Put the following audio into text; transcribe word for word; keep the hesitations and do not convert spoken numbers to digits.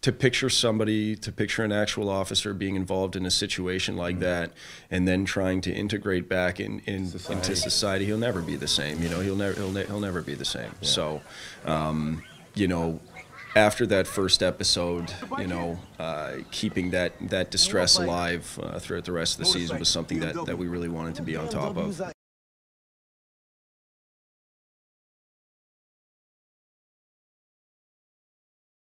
to picture somebody, to picture an actual officer being involved in a situation like mm-hmm. that, and then trying to integrate back in, in society. into society, he'll never be the same. You know, he'll never he'll, ne he'll never be the same. Yeah. So, um, you know, after that first episode, you know, uh, keeping that that distress alive uh, throughout the rest of the season was something that that we really wanted to be on top of.